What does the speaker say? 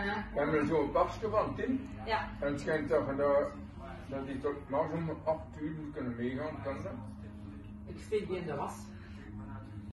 We hebben er zo'n papje van, Tim. Ja. En het schijnt dat die tot maximum 8 uur moet kunnen meegaan, kan dat? Ik steek die in de was.